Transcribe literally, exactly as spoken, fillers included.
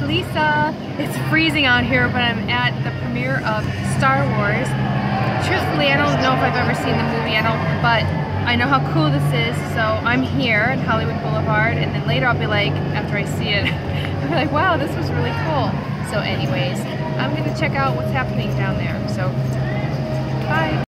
Lisa. It's freezing out here, but I'm at the premiere of Star Wars. Truthfully, I don't know if I've ever seen the movie, I don't, but I know how cool this is, so I'm here at Hollywood Boulevard, and then later I'll be like, after I see it, I'll be like, wow, this was really cool. So anyways, I'm gonna check out what's happening down there, so bye.